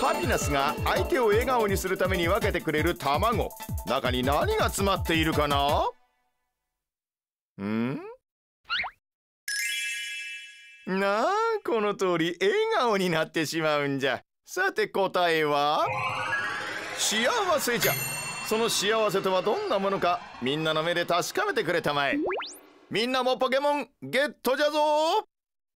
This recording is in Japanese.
ハピナスが相手を笑顔にするために分けてくれる卵。中に何が詰まっているかな？なあ、この通り笑顔になってしまうんじゃ。さて答えは幸せじゃ。その幸せとはどんなものか、みんなの目で確かめてくれたまえ。みんなもポケモンゲットじゃぞ。